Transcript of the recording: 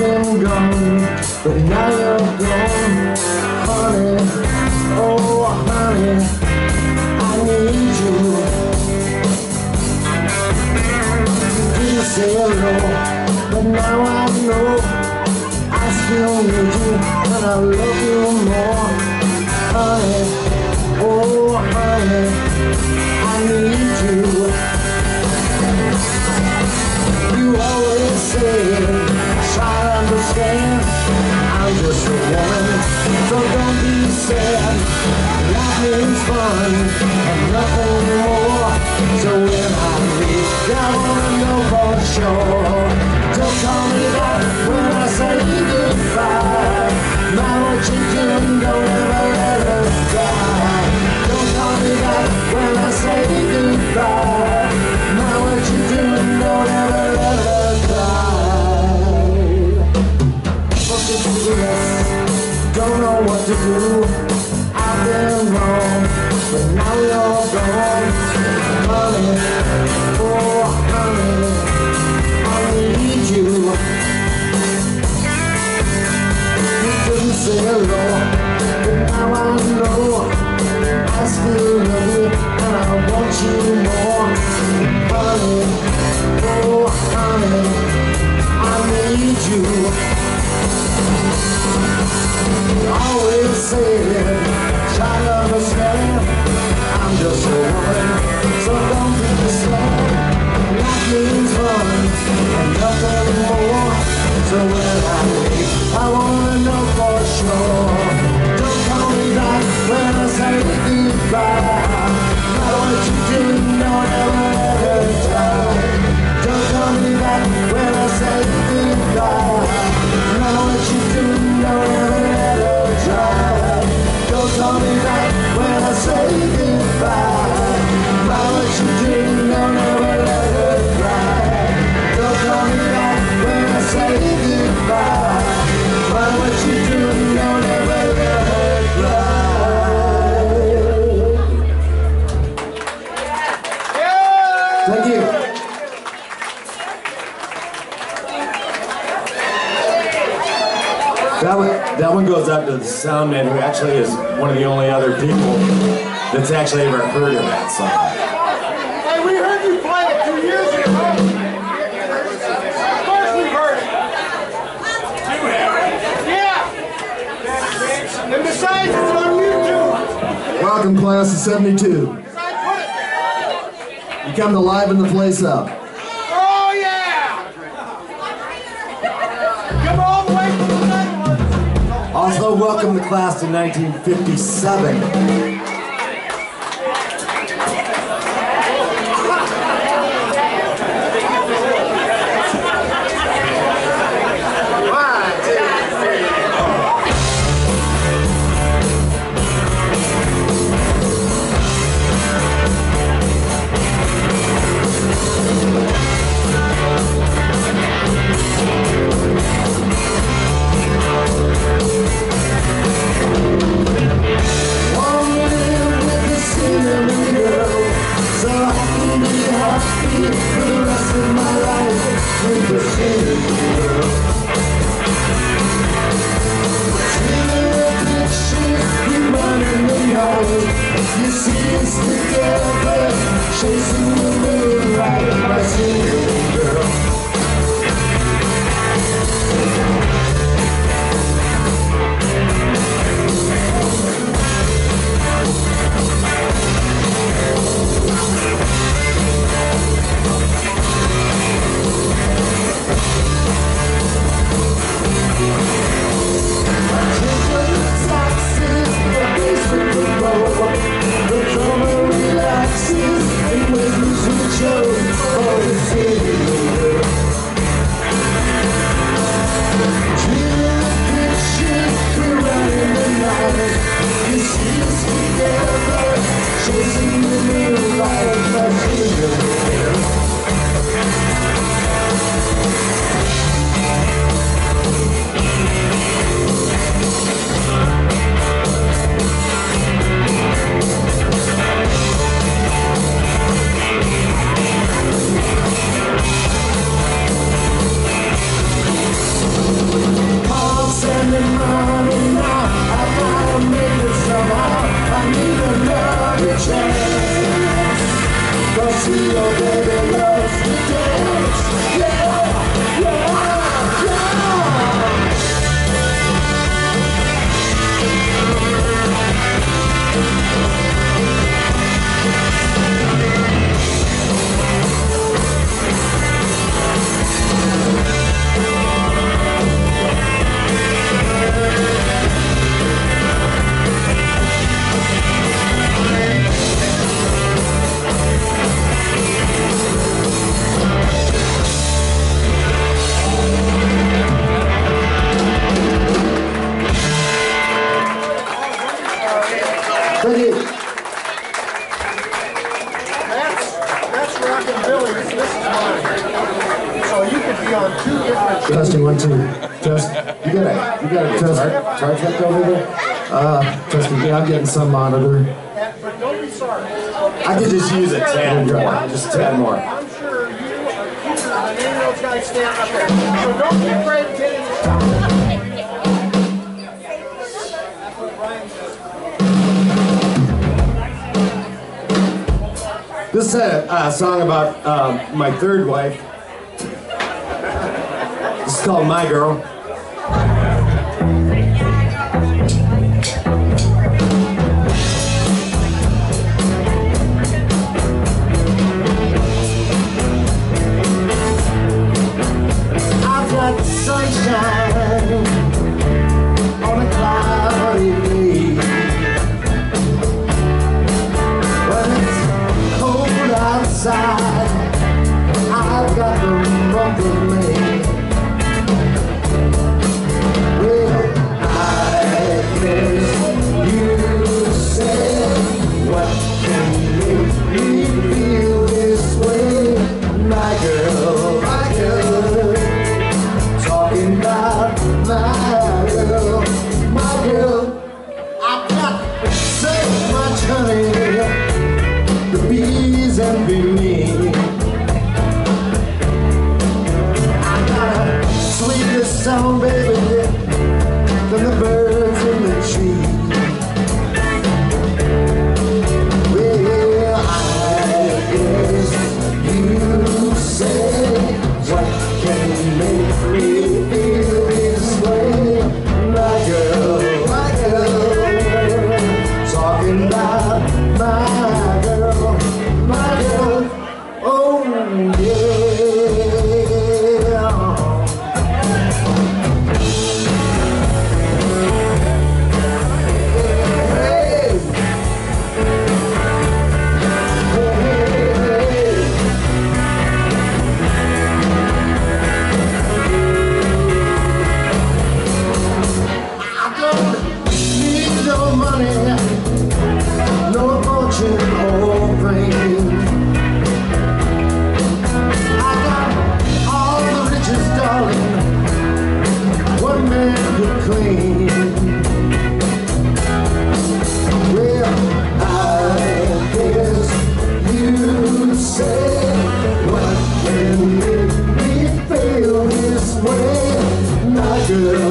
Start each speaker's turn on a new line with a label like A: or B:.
A: been gone, but now you're gone, honey. Oh, honey, I need you. You say hello, but now I know I still need you, and I love you more, honey. Oh, honey, I need you. You always say, try to understand, I'm just a woman, so don't be sad. Life is fun and nothing more, so when I leave, I wanna know for sure. Don't call me back when I say goodbye. Now what you do, don't ever let us die. Don't call me back when I say goodbye. Now what you do, don't ever let us die. Fucking clueless, don't know what to do. I've been wrong, but now you're gone, honey. Oh, honey, I need you. You couldn't say hello, but now I know I still love you and I want you more, honey. Oh, honey, I need you. You always say, try to understand, I'm just a woman, so don't be sad. Life means fun and nothing more, so when I leave, I wanna know for sure. Don't call me back when I say goodbye. Now what you do, don't ever let her die. Don't call me back when I say goodbye. Now what you do, don't ever let her die. Don't call me back when I say goodbye. Now what you do, don't ever let her die. Don't call me back when I say goodbye. Now what you do, don't ever let her die. Thank you. That one goes out to the sound man, who actually is one of the only other people that's actually ever heard of that song.
B: Hey, we heard you play it 2 years ago. Of course we heard it. You have it? Yeah. And besides, it's on YouTube.
A: Welcome, class of 72. You come to liven the place up.
B: Oh, yeah. Come all the way from the Netherlands.
A: Also, welcome the class of 1957. One minute too. Just you got a charge left over there? Trust me, yeah, I'm getting some monitor.
C: But don't be sorry.
A: I could just use a tad more, just a tad more.
C: I'm sure you and any of those guys stand up there. So don't be afraid to get in the shot. That's what Brian says.
A: This is a song about my third wife. This is called My Girl. I've got sunshine on a cloudy day, but it's cold outside. I've got the month of May. Well, I guess you said what can make me feel this way, my girl, my girl. Talking about my girl, my girl. I've got so much honey, the bees envy me. I got a sweetest song, baby, than the birds in the trees. Well, I guess you say what can make me feel this way, my girl, my girl. Talking about my girl, my girl. Oh yeah. Girl,